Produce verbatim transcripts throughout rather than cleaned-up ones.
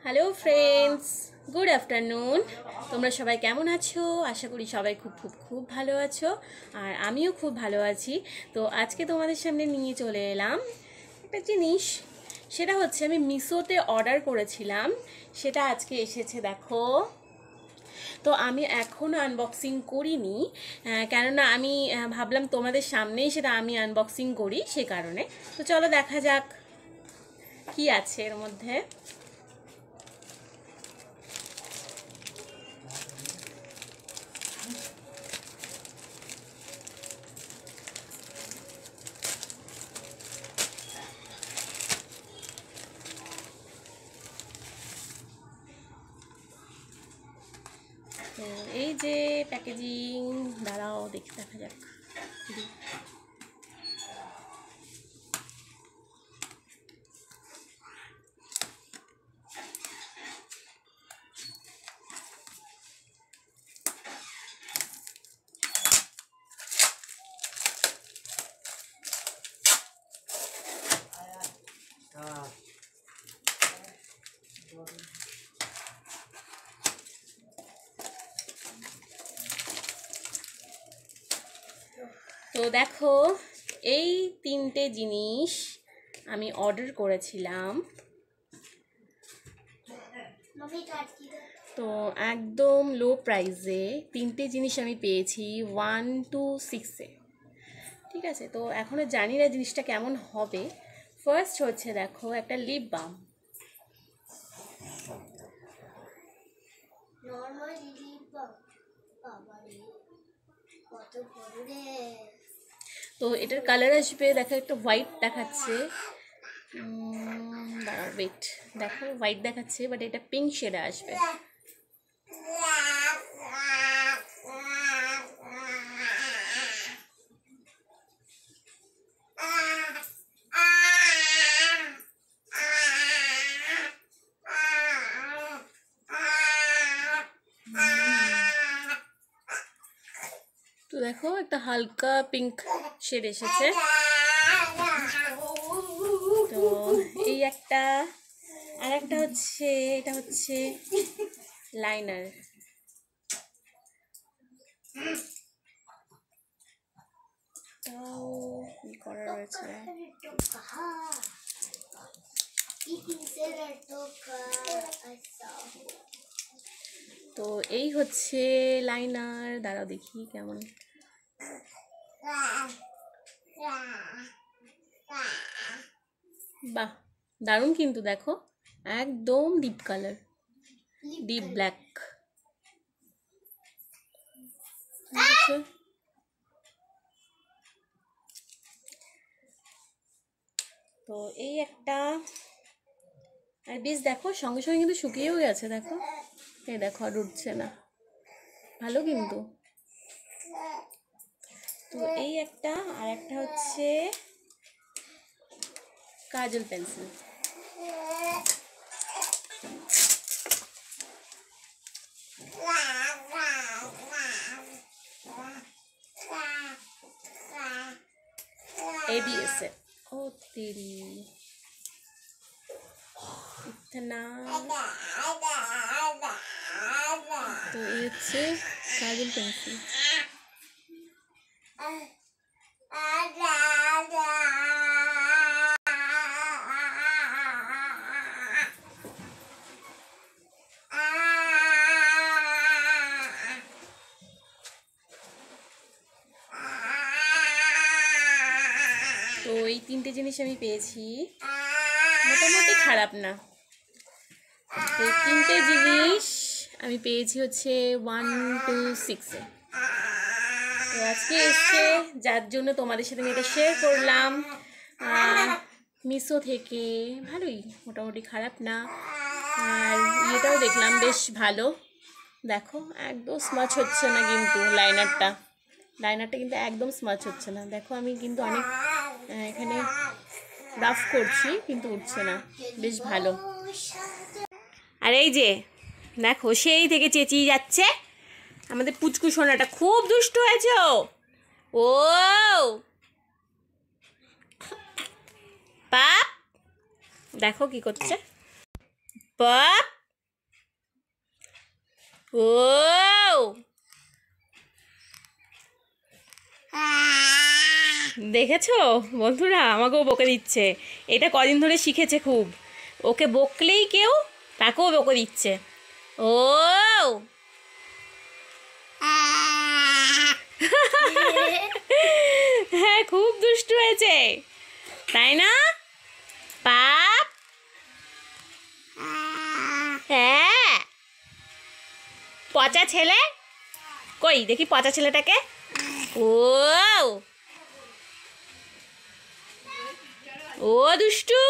Hello friends, good afternoon. তোমরা সবাই কেমন আছো? আশা করি সবাই খুব খুব খুব ভালো আছো, আর আমিও খুব ভালো আছি। তো আজকে তোমাদের সামনে নিয়ে চলে এলাম একটা জিনিস, সেটা হচ্ছে আমি মিশোতে অর্ডার করেছিলাম, সেটা আজকে এসেছে। দেখো, তো আমি এখনও আনবক্সিং করিনি, কেননা আমি ভাবলাম তোমাদের সামনেই সেটা আমি আনবক্সিং করি, সে কারণে। তো চলো দেখা যাক কি আছে এর মধ্যে। তো এই যে প্যাকেজিং, দাঁড়াও দেখে দেখা যাক। তো দেখো, এই তিনটে জিনিস আমি অর্ডার করেছিলাম। তো একদম লো প্রাইসে তিনটে জিনিস আমি পেয়েছি ওয়ান টু সিক্সে। ঠিক আছে, তো এখনও জানি না জিনিসটা কেমন হবে। ফার্স্ট হচ্ছে দেখো একটা লিপ বাম। তো এটার কালার আসবে, দেখো একটা হোয়াইট দেখাচ্ছে, দাঁড়াও ওয়েট, দেখো হোয়াইট দেখাচ্ছে, বাট এটা পিঙ্ক শেডে আসবে। তো দেখো একটা হালকা পিঙ্ক শেড এসেছে। তো এই একটা, আর একটা হচ্ছে, এটা হচ্ছে লাইনার। তাও কি করা রয়েছে, তো এই হচ্ছে লাইনার। দাঁড়াও দেখি কেমন। বাহ, দারুণ কিন্তু, দেখো একদম ডিপ কালার, ডিপ ব্ল্যাক। তো এই একটা, আর বেশ দেখো সঙ্গে সঙ্গে কিন্তু শুকিয়েও গেছে। দেখো, এই দেখো আর উঠছে না, ভালো কিন্তু। তো এই একটা, আর একটা হচ্ছে কাজল পেন্সিল। एबीएस है। ओ तेरी इतना। तो ये अच्छे काजल पेंसिल। তো এই তিনটে জিনিস আমি পেয়েছি, মোটামুটি খারাপ না। তো তিনটে জিনিস আমি পেয়েছি হচ্ছে ওয়ান টু সিক্সে। তো আজকে এসছে, যার জন্য তোমাদের সাথে আমি এটা শেয়ার করলাম মিশো থেকে। ভালোই, মোটামুটি খারাপ না। আর ইয়েটাও দেখলাম বেশ ভালো। দেখো একদম স্মাচ হচ্ছে না কিন্তু লাইনারটা, লাইনারটা কিন্তু একদম স্মাচ হচ্ছে না। দেখো আমি কিন্তু অনেক এখানে রাফ করছি কিন্তু উঠছে না, বেশ ভালো। আর এই যে দেখো, সেই থেকে চেঁচিয়ে যাচ্ছে আমাদের পুচকু সোনাটা, খুব দুষ্ট হয়েছে ও। পাপ দেখো কি করছে, পাপ ও দেখেছো বন্ধুরা, আমাকেও বকে দিচ্ছে। এটা কদিন ধরে শিখেছে খুব, ওকে বকলেই কেউ তাকেও বকে দিচ্ছে। ও হ্যাঁ, খুব দুষ্টু হয়েছে তাই না পাপ? হ্যাঁ, পচা ছেলে, কই দেখি পচা ছেলেটাকে। ও ও দুষ্টু,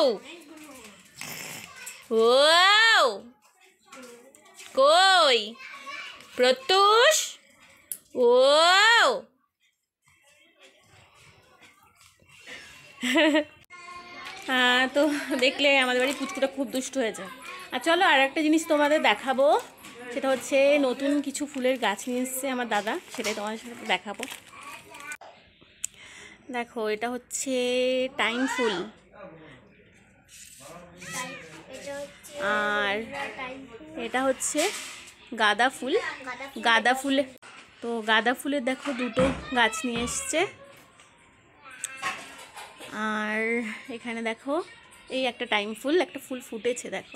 ও কই প্রত্যুষ, ও হ্যাঁ, তো দেখলে আমাদের বাড়ি পুচকুটা খুব দুষ্টু হয়েছে। আর চলো আর একটা জিনিস তোমাদের দেখাবো, সেটা হচ্ছে নতুন কিছু ফুলের গাছ নিয়ে এসছে আমার দাদা, সেটাই তোমাদের সাথে দেখাবো। দেখো এটা হচ্ছে টাইম ফুল, আর এটা হচ্ছে গাঁদা ফুল। গাঁদা ফুলে তো গাঁদা ফুলের দেখো দুটো গাছ নিয়ে এসছে। আর এখানে দেখো এই একটা টাইম ফুল, একটা ফুল ফুটেছে দেখো।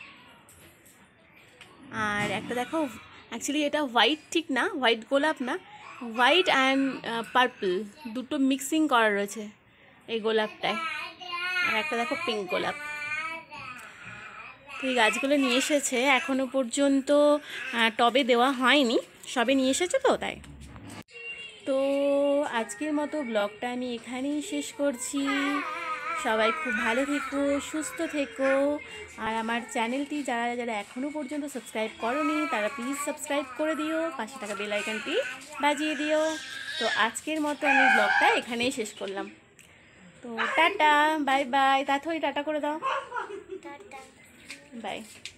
আর একটা দেখো, অ্যাকচুয়ালি এটা হোয়াইট ঠিক না, হোয়াইট গোলাপ না, হোয়াইট অ্যান্ড পার্পল দুটো মিক্সিং করা রয়েছে এই গোলাপটায়। আর একটা দেখো পিঙ্ক গোলাপ। তো এই গাছগুলো নিয়ে এসেছে, এখনও পর্যন্ত টবে দেওয়া হয়নি, সবে নিয়ে এসেছে তো তাই। তো আজকের মতো ব্লগটা আমি এখানেই শেষ করছি। সবাই খুব ভালো থেকো, সুস্থ থেকো। আর আমার চ্যানেলটি যারা যারা এখনও পর্যন্ত সাবস্ক্রাইব করোনি তারা প্লিজ সাবস্ক্রাইব করে দিও, পাশে থাকা বেল আইকনটি বাজিয়ে দিও। তো আজকের মতো আমি ব্লগটা এখানেই শেষ করলাম। তো টাটা, বাই বাই। তাথই টাটা করে দাও, বাই।